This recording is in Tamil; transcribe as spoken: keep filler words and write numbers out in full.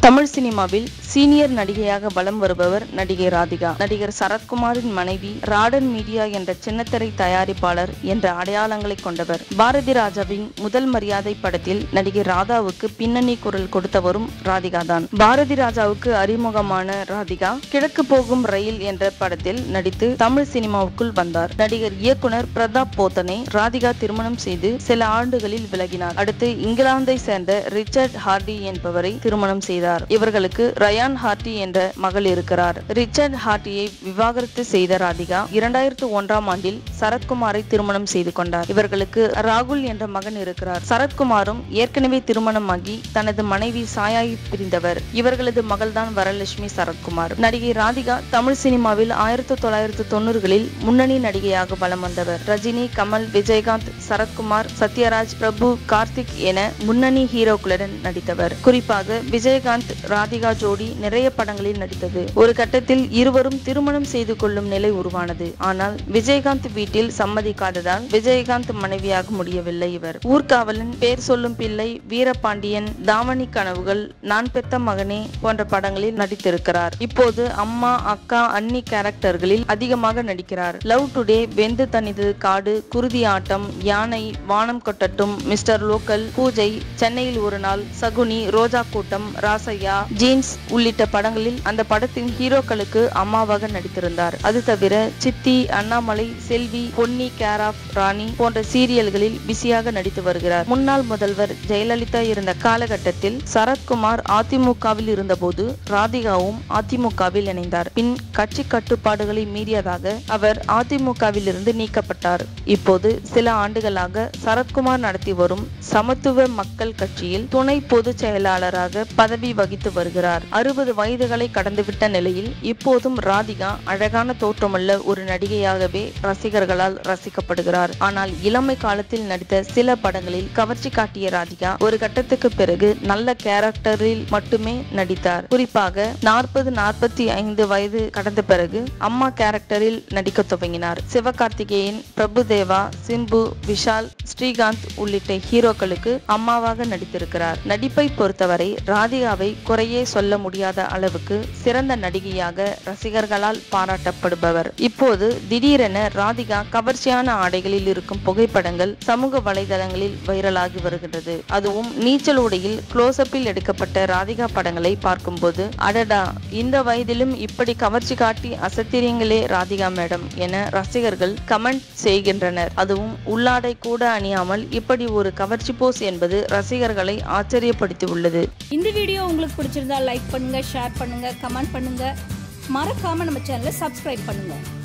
தமிழ் சினிமாவில் சீனியர் நடிகையாக வலம் வருபவர் நடிகை ராதிகா. நடிகர் சரத்குமாரின் மனைவி. ராடன் மீடியா என்ற சின்னத்திரை தயாரிப்பாளர் என்ற அடையாளங்களை கொண்டவர். பாரதி ராஜாவின் முதல் மரியாதை படத்தில் நடிகை ராதாவுக்கு பின்னணி குரல் கொடுத்தவரும் ராதிகா தான். பாரதி ராஜாவுக்கு அறிமுகமான ராதிகா கிழக்கு போகும் ரயில் என்ற படத்தில் நடித்து தமிழ் சினிமாவுக்குள் வந்தார். நடிகர் இயக்குனர் பிரதாப் போத்தனை ராதிகா திருமணம் செய்து சில ஆண்டுகளில் விலகினார். அடுத்து இங்கிலாந்தை சேர்ந்த ரிச்சர்ட் ஹார்டி என்பவரை திருமணம் செய்தார். இவர்களுக்கு ரயான் ஹார்டி என்ற மகள் இருக்கிறார். ரிச்சர்ட் ஹார்டியை விவாகரத்து செய்த ராதிகா இரண்டாயிரத்து ஒன்றாம் ஆண்டில் சரத்குமாரை திருமணம் செய்து கொண்டார். இவர்களுக்கு ராகுல் என்ற மகன் இருக்கிறார். சரத்குமாரும் ஏற்கனவே திருமணமாகி தனது மனைவி சாயாயை பிரிந்தவர். இவர்களது மகள்தான் வரலட்சுமி சரத்குமார். நடிகை ராதிகா தமிழ் சினிமாவில் ஆயிரத்தி தொள்ளாயிரத்து தொண்ணூறுகளில் முன்னணி நடிகையாக வலம் வந்தவர். ரஜினி, கமல், விஜயகாந்த், சரத்குமார், சத்யராஜ், பிரபு, கார்த்திக் என முன்னணி ஹீரோக்களுடன் நடித்தவர். குறிப்பாக விஜயகாந்த் ராதிகா ஜோடி நிறைய படங்களில் நடித்தது. ஒரு கட்டத்தில் இருவரும் திருமணம் செய்து கொள்ளும் நிலை உருவானது. ஆனால் விஜயகாந்த் வீட்டில் சம்மதிக்காததால் விஜயகாந்த் மனைவியாக முடியவில்லை. இவர் ஊர்காவலன், பேர் சொல்லும் பிள்ளை, வீரபாண்டியன், தாவணி கனவுகள், நான் பெத்த மகனே போன்ற படங்களில் நடித்திருக்கிறார். இப்போது அம்மா, அக்கா, அண்ணி கேரக்டர்களில் அதிகமாக நடிக்கிறார். லவ் டுடே, வெந்து தனிது காடு, குருதி ஆட்டம், யானை, வானம் கொட்டட்டும், மிஸ்டர் லோக்கல், பூஜை, சென்னையில் ஒரு நாள், சகுனி, ரோஜா கூட்டம், ராசையா, ஜீன்ஸ் உள்ளிட்ட படங்களில் அந்த படத்தின் ஹீரோக்களுக்கு அம்மாவாக நடித்திருந்தார். அது தவிர சித்தி, அண்ணாமலை, செல்வி, பொன்னி, கேராப், ராணி போன்ற சீரியல்களில் பிஸியாக நடித்து வருகிறார். முன்னாள் முதல்வர் ஜெயலலிதா இருந்த காலகட்டத்தில் சரத்குமார் அதிமுகவில் இருந்தபோது ராதிகாவும் அதிமுகவில் இணைந்தார். பின் கட்சி கட்டுப்பாடுகளை மீறியதாக அவர் அதிமுகவில் இருந்து நீக்கப்பட்டார். இப்போது சில ஆண்டுகளாக சரத்குமார் நடத்தி வரும் சமத்துவ மக்கள் கட்சியில் துணை பொதுச் செயலாளராக பதவி வகித்து வருகிறார். அறுபது வயதுகளை கடந்துவிட்ட நிலையில் இப்போதும் ராதிகா அழகான தோற்றமுள்ள ஒரு நடிகையாகவே ரசிகர்களால் ரசிக்கப்படுகிறார். ஆனால் இளமை காலத்தில் நடித்த சில படங்களில் கவர்ச்சி காட்டிய ராதிகா ஒரு கட்டத்துக்கு பிறகு நல்ல கேரக்டரில் மட்டுமே நடித்தார். குறிப்பாக நாற்பது நாற்பத்தி ஐந்து வயது கடந்த பிறகு அம்மா கேரக்டரில் நடிக்க துவங்கினார். சிவகார்த்திகேயன், பிரபுதேவா, சிம்பு, விஷால், ஸ்ரீகாந்த் உள்ளிட்ட ஹீரோக்களுக்கு அம்மாவாக நடித்திருக்கிறார். நடிப்பை பொறுத்தவரை ராதிகாவை குறையே சொல்ல முடியாத அளவுக்கு சிறந்த நடிகையாக ரசிகர்களால் பாராட்டப்படுபவர். இப்போது திடீரென ராதிகா கவர்ச்சியான ஆடைகளில் இருக்கும் புகைப்படங்கள் சமூக வலைதளங்களில் வைரலாகி வருகின்றது. அதுவும் நீச்சல் உடையில் க்ளோஸ்அப்பில் எடுக்கப்பட்ட ராதிகா படங்களை பார்க்கும்போது அடடா, இந்த வயதிலும் இப்படி கவர்ச்சி காட்டி அசத்திரீங்களே ராதிகா மேடம் என ரசிகர்கள் கமெண்ட் செய்கின்றனர். அதுவும் உள்ளாடை கூட அணியாமல் இப்படி ஒரு கவர்ச்சி போஸ் என்பது ரசிகர்களை ஆச்சரியப்படுத்தி உள்ளது. இந்த வீடியோ உங்களுக்கு பிடிச்சிருந்தா லைக் பண்ணுங்க, ஷேர் பண்ணுங்க, கமெண்ட் பண்ணுங்க. மறக்காம நம்ம சேனலை சப்ஸ்கிரைப் பண்ணுங்க.